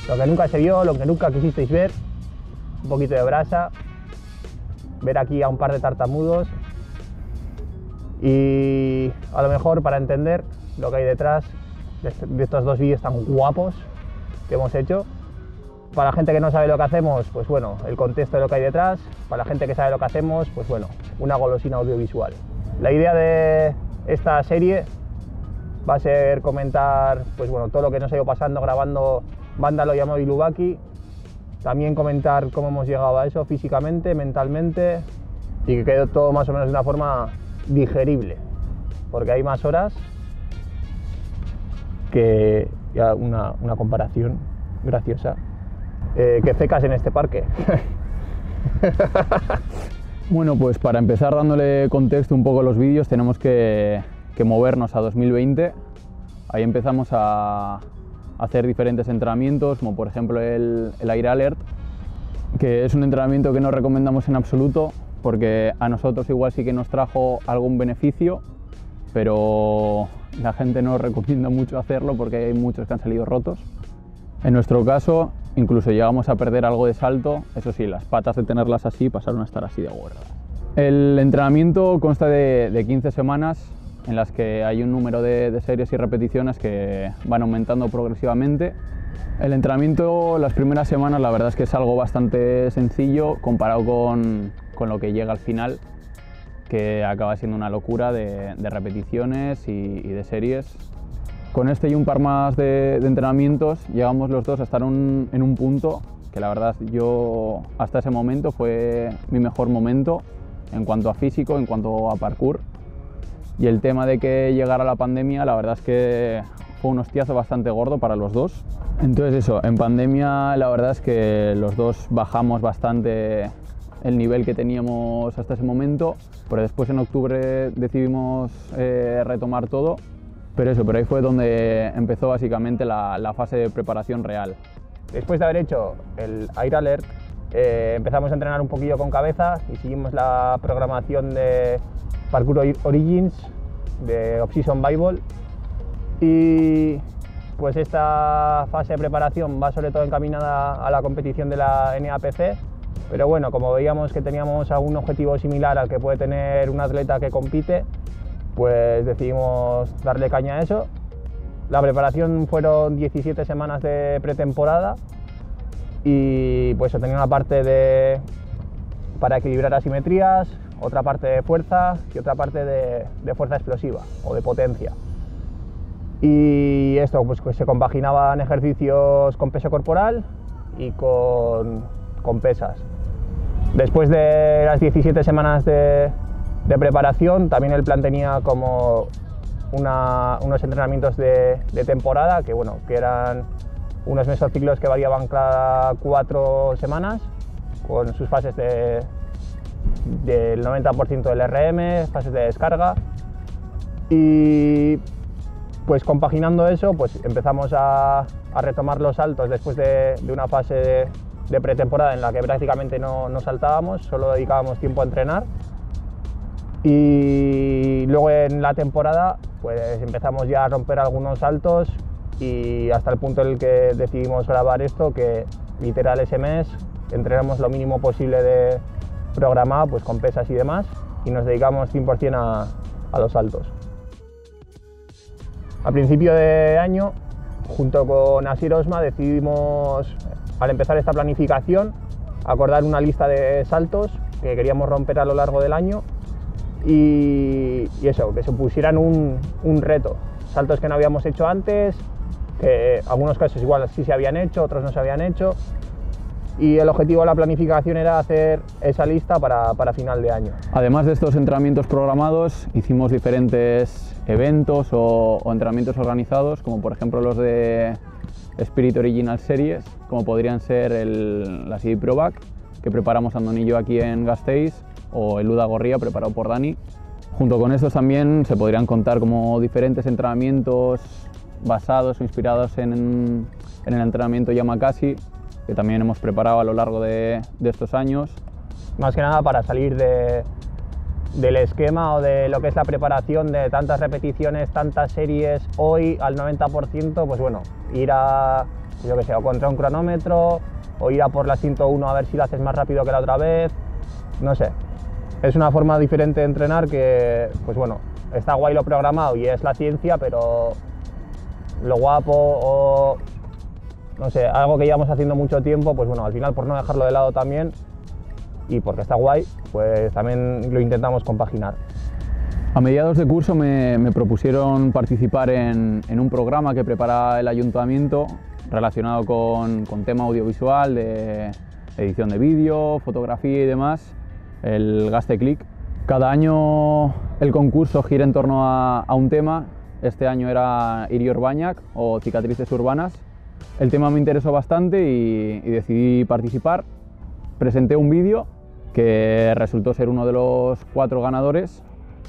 Lo que nunca se vio, lo que nunca quisisteis ver, un poquito de brasa, ver aquí a un par de tartamudos y a lo mejor para entender lo que hay detrás de estos dos vídeos tan guapos que hemos hecho. Para la gente que no sabe lo que hacemos, pues bueno, el contexto de lo que hay detrás. Para la gente que sabe lo que hacemos, pues bueno, una golosina audiovisual. La idea de esta serie va a ser comentar, pues bueno, todo lo que nos ha ido pasando grabando Vándalo y Amor y Lubaki. También comentar cómo hemos llegado a eso físicamente, mentalmente y que quede todo más o menos de una forma digerible, porque hay más horas que ya una comparación graciosa que cecas en este parque. Bueno, pues para empezar dándole contexto un poco a los vídeos tenemos que movernos a 2020. Ahí empezamos a hacer diferentes entrenamientos, como por ejemplo el Air Alert, que es un entrenamiento que no recomendamos en absoluto porque a nosotros igual sí que nos trajo algún beneficio, pero la gente no recomienda mucho hacerlo porque hay muchos que han salido rotos. En nuestro caso incluso llegamos a perder algo de salto, eso sí, las patas de tenerlas así pasaron a estar así de gordas. El entrenamiento consta de 15 semanas en las que hay un número de series y repeticiones que van aumentando progresivamente. El entrenamiento las primeras semanas la verdad es que es algo bastante sencillo comparado con lo que llega al final, que acaba siendo una locura de repeticiones y de series. Con este y un par más de entrenamientos llegamos los dos a estar en un punto que la verdad yo hasta ese momento fue mi mejor momento en cuanto a físico, en cuanto a parkour. Y el tema de que llegara la pandemia la verdad es que fue un hostiazo bastante gordo para los dos. Entonces eso, en pandemia la verdad es que los dos bajamos bastante el nivel que teníamos hasta ese momento, pero después en octubre decidimos retomar todo. Pero ahí fue donde empezó básicamente la fase de preparación real. Después de haber hecho el Air Alert, empezamos a entrenar un poquillo con cabeza y seguimos la programación de Parkour Origins, de Off-Season Bible. Y pues esta fase de preparación va sobre todo encaminada a la competición de la NAPC. Pero bueno, como veíamos que teníamos algún objetivo similar al que puede tener un atleta que compite, pues decidimos darle caña a eso. La preparación fueron 17 semanas de pretemporada y pues tenía una parte para equilibrar asimetrías, otra parte de fuerza y otra parte de fuerza explosiva o de potencia. Y esto pues se compaginaban ejercicios con peso corporal y con pesas. Después de las 17 semanas de preparación, también el plan tenía como unos entrenamientos de temporada, que bueno, que eran unos mesociclos que variaban cada 4 semanas, con sus fases del 90% del RM, fases de descarga. Y pues compaginando eso, pues empezamos a retomar los saltos después de una fase de pretemporada en la que prácticamente no saltábamos, solo dedicábamos tiempo a entrenar. Y luego en la temporada pues empezamos ya a romper algunos saltos y hasta el punto en el que decidimos grabar esto, que literal ese mes entrenamos lo mínimo posible de programado, pues con pesas y demás, y nos dedicamos 100% a los saltos. A principio de año, junto con Asier Osma, decidimos, al empezar esta planificación, acordar una lista de saltos que queríamos romper a lo largo del año y eso, que se pusieran un reto. Saltos que no habíamos hecho antes, que en algunos casos igual sí se habían hecho, otros no se habían hecho. Y el objetivo de la planificación era hacer esa lista para final de año. Además de estos entrenamientos programados, hicimos diferentes eventos o entrenamientos organizados, como por ejemplo los de Spirit Original Series, como podrían ser la CD Provac, que preparamos Andoni y yo aquí en Gasteiz, o el Uda Gorria, preparado por Dani. Junto con estos también se podrían contar como diferentes entrenamientos basados o inspirados en el entrenamiento Yamakasi, que también hemos preparado a lo largo de estos años. Más que nada para salir del esquema o de lo que es la preparación de tantas repeticiones, tantas series hoy al 90%, pues bueno, ir a yo que sé, o contra un cronómetro, o ir a por la 101 a ver si lo haces más rápido que la otra vez, no sé. Es una forma diferente de entrenar que, pues bueno, está guay lo programado y es la ciencia, pero lo guapo o, no sé, algo que llevamos haciendo mucho tiempo, pues bueno, al final por no dejarlo de lado también y porque está guay, pues también lo intentamos compaginar. A mediados de curso me propusieron participar en un programa que prepara el ayuntamiento relacionado con tema audiovisual, de edición de vídeo, fotografía y demás, el Gasteclick. Cada año el concurso gira en torno a un tema. Este año era Iri Orbañak o cicatrices urbanas. El tema me interesó bastante y decidí participar. Presenté un vídeo que resultó ser uno de los 4 ganadores.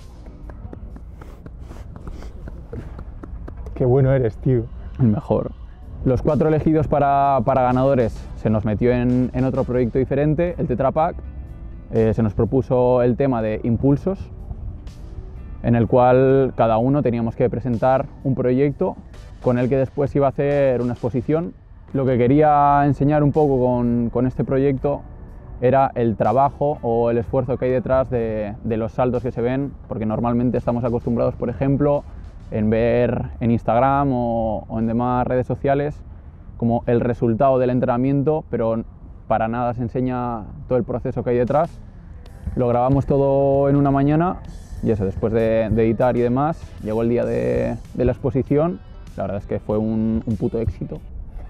Qué bueno eres, tío. El mejor. Los 4 elegidos para ganadores se nos metió en otro proyecto diferente, el Tetra Pak. Se nos propuso el tema de impulsos, en el cual cada uno teníamos que presentar un proyecto con el que después iba a hacer una exposición. Lo que quería enseñar un poco con este proyecto era el trabajo o el esfuerzo que hay detrás de los saltos que se ven, porque normalmente estamos acostumbrados, por ejemplo, en ver en Instagram o en demás redes sociales como el resultado del entrenamiento, pero para nada se enseña todo el proceso que hay detrás. Lo grabamos todo en una mañana y eso, después de editar y demás, llegó el día de la exposición. La verdad es que fue un puto éxito.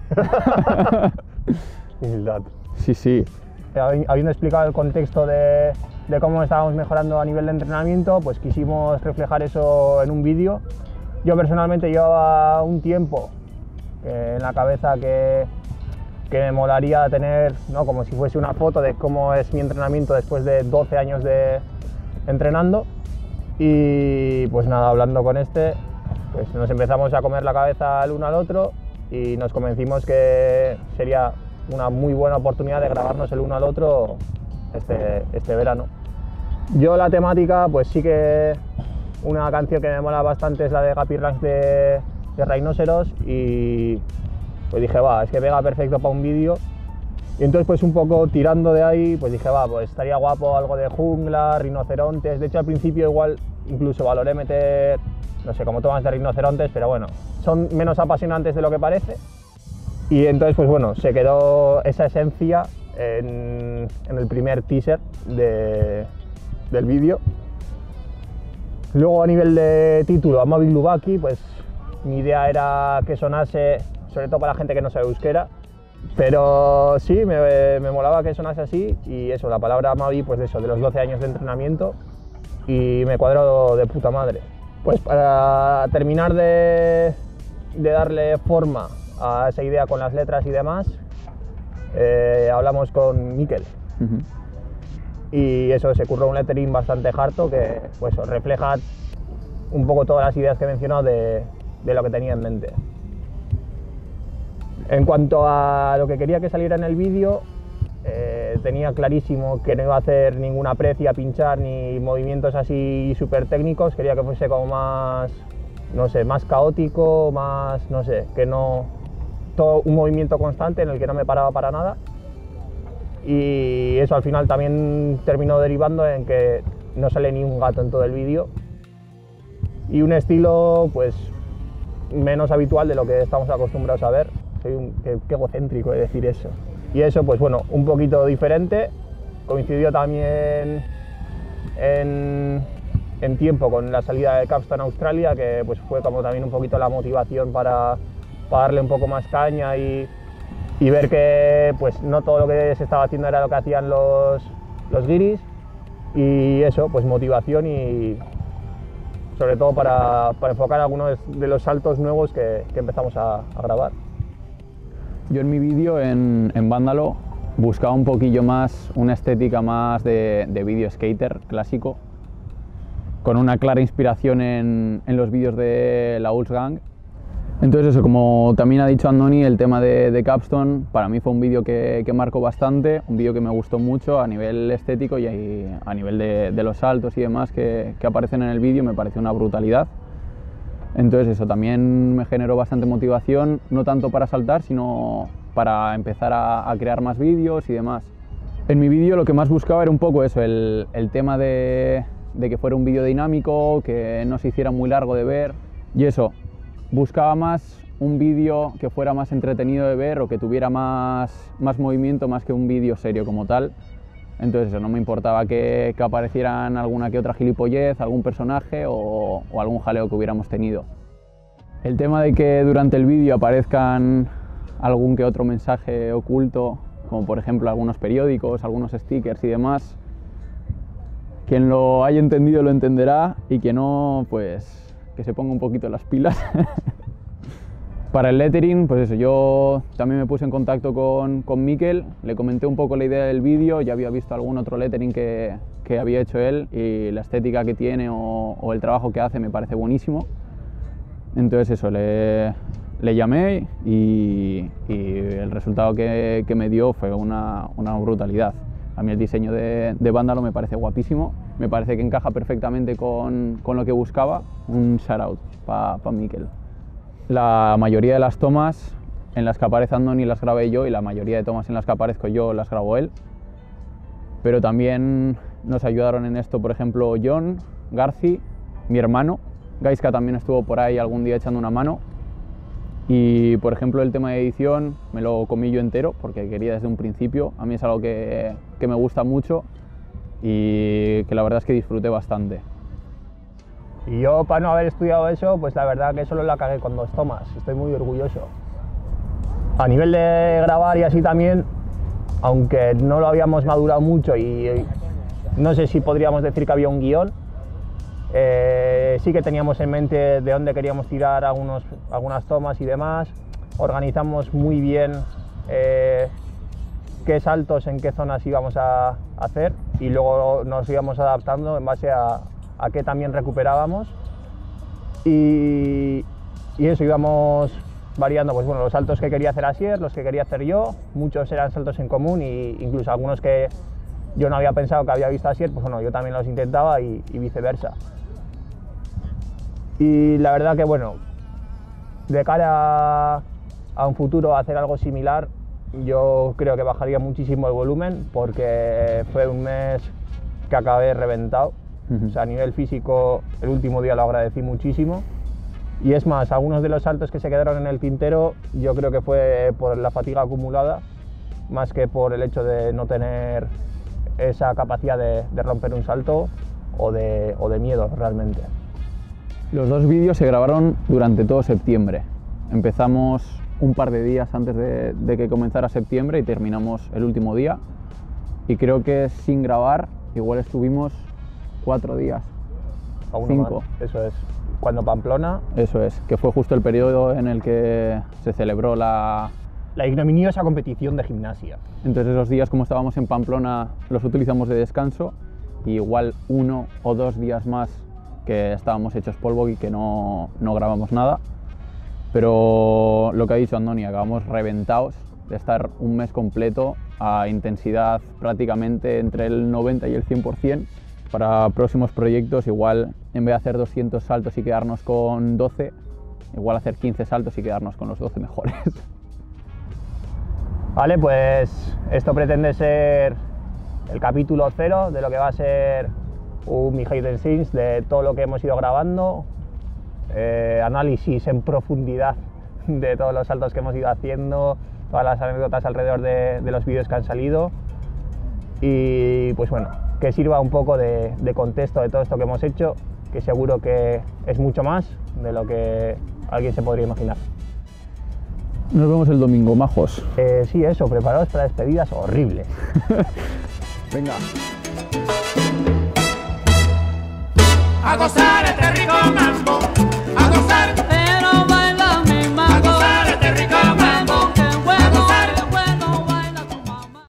Humildad. Sí, sí. Habiendo explicado el contexto de cómo estábamos mejorando a nivel de entrenamiento, pues quisimos reflejar eso en un vídeo. Yo personalmente llevaba un tiempo en la cabeza que me molaría tener, ¿no?, como si fuese una foto de cómo es mi entrenamiento después de 12 años de entrenando. Y pues nada, hablando con pues nos empezamos a comer la cabeza el uno al otro y nos convencimos que sería una muy buena oportunidad de grabarnos el uno al otro este verano. Yo la temática, pues sí que una canción que me mola bastante es la de Happy Ranks de Rhinoceros y pues dije, va, es que pega perfecto para un vídeo. Y entonces pues un poco tirando de ahí, pues dije, va, pues estaría guapo algo de jungla, rinocerontes. De hecho al principio igual incluso valoré meter, no sé, como tomas de rinocerontes, pero bueno, son menos apasionantes de lo que parece. Y entonces pues bueno, se quedó esa esencia en el primer teaser del vídeo. Luego a nivel de título, Amabil Lubaki, pues mi idea era que sonase, sobre todo para la gente que no sabe euskera, pero sí, me molaba que sonase así y eso, la palabra Amabi, pues de eso, de los 12 años de entrenamiento y me cuadró de puta madre. Pues para terminar de darle forma a esa idea con las letras y demás, hablamos con Mikel. Y eso, se curró un lettering bastante harto que pues refleja un poco todas las ideas que he mencionado de lo que tenía en mente. En cuanto a lo que quería que saliera en el vídeo, tenía clarísimo que no iba a hacer ninguna precia, pinchar ni movimientos así súper técnicos. Quería que fuese como más, no sé, más caótico, más, no sé, que no, todo un movimiento constante en el que no me paraba para nada. Y eso al final también terminó derivando en que no sale ni un gato en todo el vídeo y un estilo pues menos habitual de lo que estamos acostumbrados a ver. Soy qué egocéntrico de decir eso. Y eso pues bueno, un poquito diferente. Coincidió también en tiempo con la salida de Capstone Australia, que pues fue como también un poquito la motivación para darle un poco más caña y ver que pues no todo lo que se estaba haciendo era lo que hacían los guiris, y eso, pues motivación y sobre todo para enfocar algunos de los saltos nuevos que empezamos a grabar. Yo en mi vídeo en Vándalo buscaba un poquillo más una estética más de vídeo skater clásico, con una clara inspiración en los vídeos de la Ulz Gang. Entonces eso, como también ha dicho Andoni, el tema de Capstone para mí fue un vídeo que marcó bastante, un vídeo que me gustó mucho a nivel estético y a nivel de los saltos y demás que aparecen en el vídeo, me pareció una brutalidad. Entonces eso también me generó bastante motivación, no tanto para saltar, sino para empezar a crear más vídeos y demás. En mi vídeo lo que más buscaba era un poco eso, el tema de que fuera un vídeo dinámico, que no se hiciera muy largo de ver, y eso, buscaba más un vídeo que fuera más entretenido de ver o que tuviera más movimiento más que un vídeo serio como tal. Entonces eso, no me importaba que aparecieran alguna que otra gilipollez, algún personaje o algún jaleo que hubiéramos tenido. El tema de que durante el vídeo aparezcan algún que otro mensaje oculto, como por ejemplo algunos periódicos, algunos stickers y demás, quien lo haya entendido lo entenderá y quien no, pues que se ponga un poquito las pilas. Para el lettering, pues eso, yo también me puse en contacto con Mikel, le comenté un poco la idea del vídeo, ya había visto algún otro lettering que había hecho él y la estética que tiene o el trabajo que hace me parece buenísimo. Entonces eso, le llamé y el resultado que me dio fue una brutalidad. A mí el diseño de Vándalo me parece guapísimo, me parece que encaja perfectamente con lo que buscaba. Un shout out para Mikel. La mayoría de las tomas en las que aparece Andoni las grabé yo y la mayoría de tomas en las que aparezco yo las grabó él. Pero también nos ayudaron en esto, por ejemplo, John, Garci, mi hermano. Gaiska también estuvo por ahí algún día echando una mano. Y por ejemplo el tema de edición me lo comí yo entero porque quería desde un principio. A mí es algo que me gusta mucho y que la verdad es que disfruté bastante. Y yo, para no haber estudiado eso, pues la verdad que solo la cagué con 2 tomas, estoy muy orgulloso. A nivel de grabar y así también, aunque no lo habíamos madurado mucho y no sé si podríamos decir que había un guión, sí que teníamos en mente de dónde queríamos tirar algunas tomas y demás. Organizamos muy bien qué saltos en qué zonas íbamos a hacer y luego nos íbamos adaptando en base a qué también recuperábamos y eso, íbamos variando, pues bueno, los saltos que quería hacer Asier, los que quería hacer yo, muchos eran saltos en común e incluso algunos que yo no había pensado que había visto Asier, pues bueno, yo también los intentaba y viceversa. Y la verdad que bueno, de cara a un futuro a hacer algo similar, yo creo que bajaría muchísimo el volumen porque fue un mes que acabé reventado. O sea, a nivel físico, el último día lo agradecí muchísimo. Y es más, algunos de los saltos que se quedaron en el tintero, yo creo que fue por la fatiga acumulada, más que por el hecho de no tener esa capacidad de romper un salto o de miedo realmente. Los 2 vídeos se grabaron durante todo septiembre. Empezamos un par de días antes de que comenzara septiembre y terminamos el último día. Y creo que sin grabar igual estuvimos 4 días, o 5. Más. Eso es. Cuando Pamplona. Eso es, que fue justo el periodo en el que se celebró la ignominiosa competición de gimnasia. Entonces esos días, como estábamos en Pamplona, los utilizamos de descanso y igual 1 o 2 días más que estábamos hechos polvo y que no grabamos nada. Pero lo que ha dicho Andoni, acabamos reventados de estar un mes completo a intensidad prácticamente entre el 90 y el 100%. Para próximos proyectos, igual en vez de hacer 200 saltos y quedarnos con 12, igual hacer 15 saltos y quedarnos con los 12 mejores. Vale, pues esto pretende ser el capítulo 0 de lo que va a ser un Behind the Scenes de todo lo que hemos ido grabando, análisis en profundidad de todos los saltos que hemos ido haciendo, todas las anécdotas alrededor de los vídeos que han salido y pues bueno, que sirva un poco de contexto de todo esto que hemos hecho, que seguro que es mucho más de lo que alguien se podría imaginar. Nos vemos el domingo, majos. Sí, eso, preparados para despedidas horribles. Venga. A gozar este rico